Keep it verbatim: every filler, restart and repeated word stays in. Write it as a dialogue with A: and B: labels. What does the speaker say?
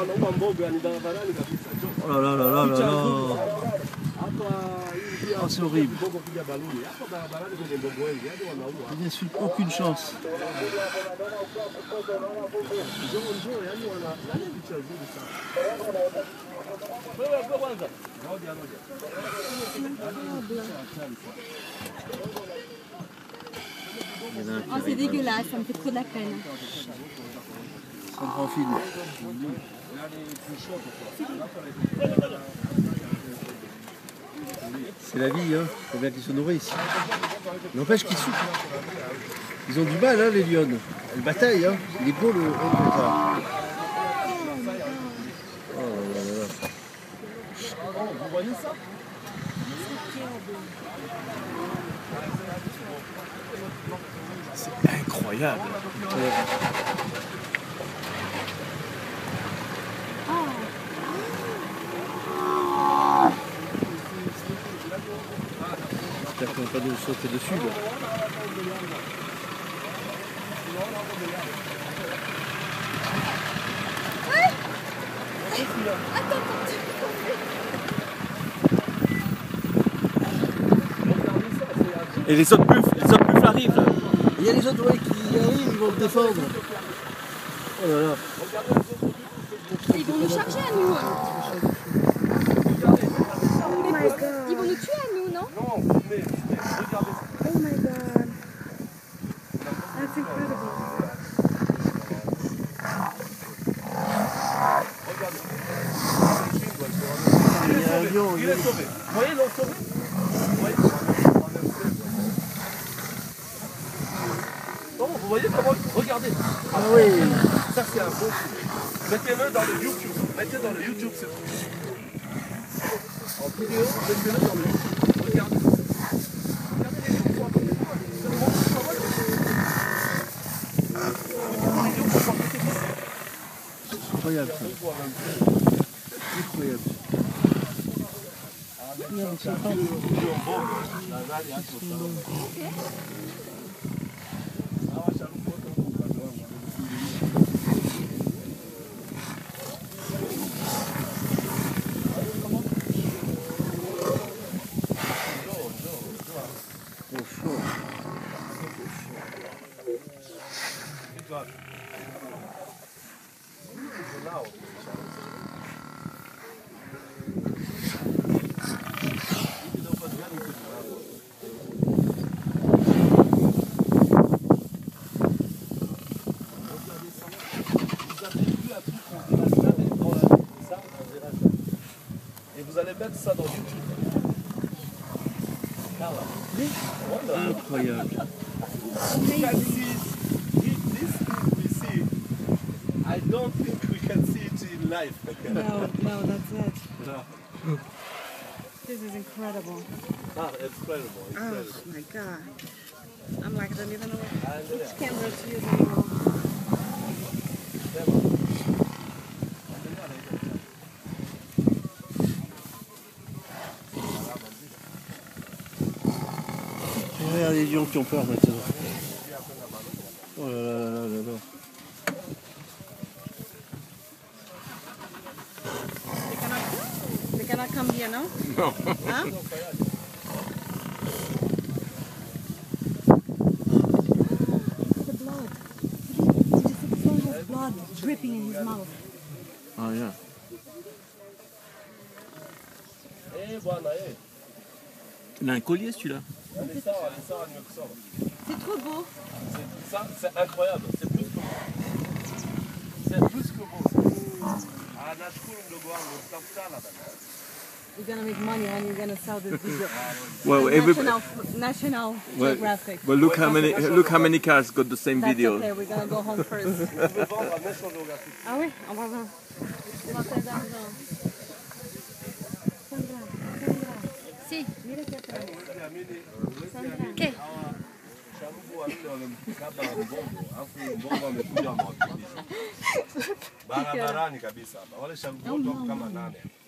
A: wanaua mboga ni barabarani kabisa.
B: Oh là là là là là là. Oh, c'est horrible. Il n'insulte aucune chance.
C: Oh, c'est dégueulasse, ça me fait trop de la peine.
B: C'est un grand film. C'est la vie, hein. Il faut bien qu'ils se nourrissent. N'empêche qu'ils souffrent. Ils ont du mal, hein, les lions. Elles bataillent, hein. Il est beau le bêta. Oh là là là.
A: Vous voyez ça?
B: C'est incroyable. Ouais. J'espère qu'on va pas nous sauter dessus. Là.
C: Ouais. Attends,
B: Et les autres buffles, les autres buffles arrivent. Là. Il y a les autres ouais, qui arrivent, ils vont le défendre. Oh là là.
C: ils vont nous charger à nous.
D: Oh my god.
C: Ils vont nous tuer à nous, non?
A: Non, mais, mais regardez ça.
D: Oh my god. That's incredible.
B: Il y a un lion.
A: Il est sauvé. Vous voyez, ils l'ont sauvé? Vous voyez? Non, vous voyez comment? Regardez.
B: Ah oui.
A: Ça, c'est un beau film. Mettez-le dans le YouTube. Mettez dans le YouTube, c'est tout. En vidéo, mettez-le dans le YouTube. Regardez. Regardez les gens qui sont à côté de moi.
B: C'est incroyable ça. Incroyable.
A: Et vous allez mettre ça dans YouTube.
B: Incroyable.
A: We can see it, this thing we see. I don't think we can see it in life.
D: No, no, that's it.
A: No.
D: This is incredible.
A: Ah, incredible, incredible.
D: Oh my god. I'm like, I don't even know
A: And, uh,
D: which camera to use anymore.
B: Regarde les lions qui ont peur maintenant. Oh là là là là là là.
D: They cannot, they cannot come here, no?
B: Non.
D: Huh? The blood. Did you see the blood? There's blood dripping in his mouth.
B: Ah yeah.
A: Eh, bwana, eh.
B: Il a un collier celui-là.
A: Allez, ça, allez, ça, allez, ça.
C: C'est trop beau.
A: C'est- Ça, c'est incroyable. C'est plus que beau. C'est plus que beau. Ah, nashukuru mdogo wangu, tutafuta bana.
D: You're gonna make money and you're gonna sell this video.
B: Well, every,
D: National, National
B: well,
D: Geographic.
B: well, look how many look how many cars got the same
D: That's
B: video.
D: okay, we're gonna go home first.
A: Vous pouvez vendre à National Geographic.
D: Ah oui, on va voir. On va faire d'argent. Sandra, Sandra,
C: Si.
D: mira que atrás.
C: Sandra. Okay.
A: Sharubu wawili wamemkaba mgongo, alafu mgongo amekuja mwakilisha. Barabarani kabisa hapa. Wale sharubu wote wako kama nane.